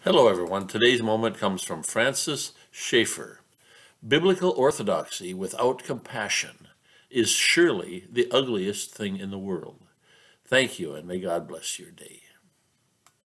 Hello everyone. Today's moment comes from Francis Schaeffer. Biblical orthodoxy without compassion is surely the ugliest thing in the world. Thank you, and may God bless your day.